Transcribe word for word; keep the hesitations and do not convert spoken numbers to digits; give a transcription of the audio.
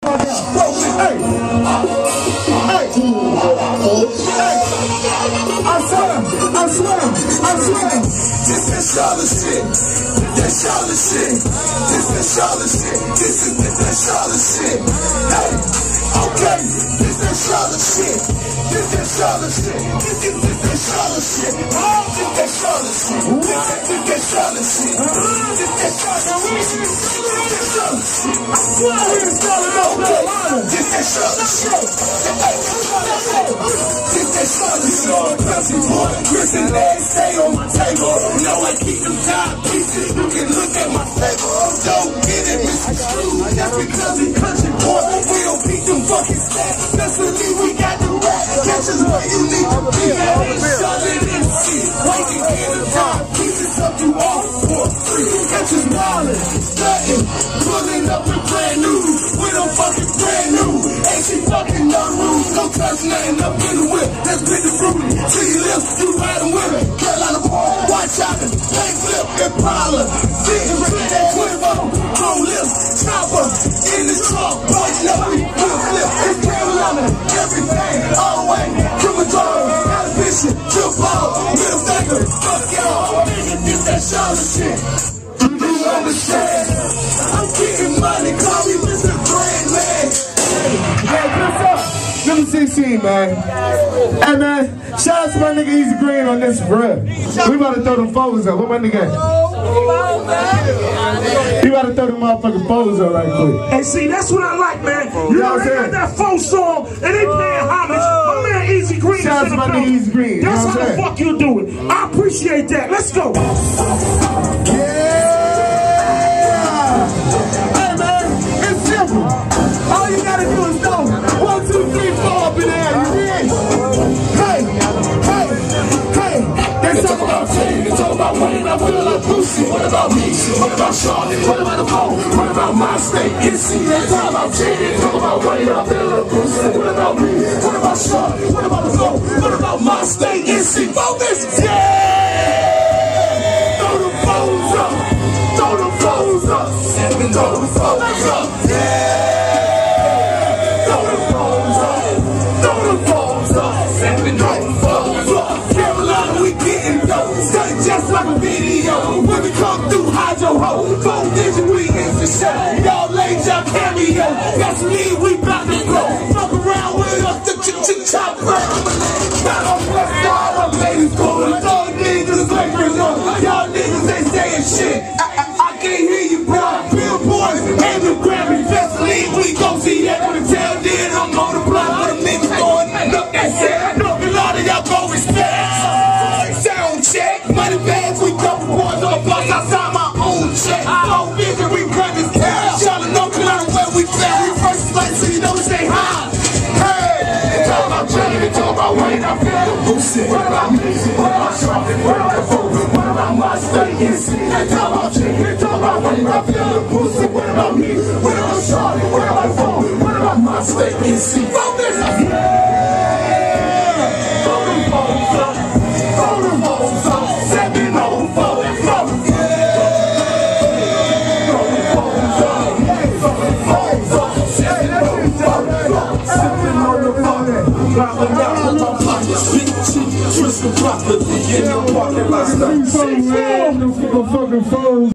Hey, hey, hey, I swear, I swear, I swear. This that Charlotte shit, that Charlotte shit. This that Charlotte shit, this is that Charlotte shit. Hey, okay, this that Charlotte shit, this that Charlotte shit, this is that Charlotte shit. Oh, this that Charlotte shit, this that Charlotte shit, this that Charlotte shit, this that Charlotte shit. I swear it's Charlotte, North Carolina. This that Charlotte shit, this that Charlotte shit. Pussy boy, Chris and legs stay on my table. No, I keep them top pieces. You can look at my table. Don't get it, Mister Screw. That's because he country boy. We don't beat them fucking stats. Especially we got the rap. Catch us where you need to be. Charlotte M C. Waiting in the top pieces up you all for free. Catch us wildin', stuntin', pulling up with brand new. We don't fucking brand new. Ain't she fucking no rules. Don't touch nothing up in the whip. Let's get the fruity. To your lips, you riding with it. Carolina boy, white chopping, paint flip, Impala. Sitting with that Quavo, cold lips, chopper. In the truck, boys know we will flip. It's Carolina, everything, all the way. Kilimanjaro, Alabama, Trip Ball, Middle Finger, fuck y'all. Nigga, this that Charlotte shit. Do you understand? I'm getting money, call me Mister Grand Man. Hey, what's up? Number sixteen, man. Hey, man, shout out to my nigga Easy Green on this, bro. We about to throw them foes up. What my nigga at? He about to throw them motherfucking foes up right quick. Hey, see, that's what I like, man. You know, they got that folk song, and they paying homage. My man Easy Green. Shout out to my nigga Easy Green. That's how the fuck you do it. I appreciate that. Let's go. Yeah. Hey, man, it's simple. All you gotta do is go. One, two, three, four up in there. You ready? Hey, hey, hey. They talk about Jay, they talk about Wayne, I feel like Lucy. What about me? What about Charlotte? What about the phone? What about my state? N C, they talk about Jay, they talk about Wayne, I feel like Lucy. What about me? What about Charlotte? What about the phone? What about my state? N C, focus. Yeah! Throw the phones up. Throw the phones up. Seven, throw the phones up. Yeah! Just like a video, when we come through, hide your hoe. Gold vision, we in for show. Y'all laid y'all cameo. That's me, we bout to blow. Fuck around with us, the ch-ch-chop break. Got on plus y'all, my ladies cool. Y'all niggas like results. Y'all niggas ain't saying shit. I, I, I can't hear you, bro. Billboards and the Grammy Festival. We gon' see that on the tail. Then I'm on the block with a nigga going. Look, that's it. Look, a lot of y'all go respect. Sound check. Money bags, we double boys on the block outside my own check. Low vision, we run this cash. Charlotte, North Carolina, where we fly. We first flight, so you know we stay high. Hey, they talk about Johnny, they talk about Wayne, I feel the Lucy. What about me? What about Charlotte? What about the phone? What about my state? N C, they talk about Johnny, they talk about Wayne, I feel the Lucy. What about me? What about Charlotte? What about the phone? What about my state? N C, focus. Yeah. Throw them phones up. Throw them phones up. Seven oh four and four. Throw them phones up. Throw them phones up. Seven oh four and four. Sipping on the phone. Dropping out with my pockets. Big cheek. Twist the property in your pocket like that.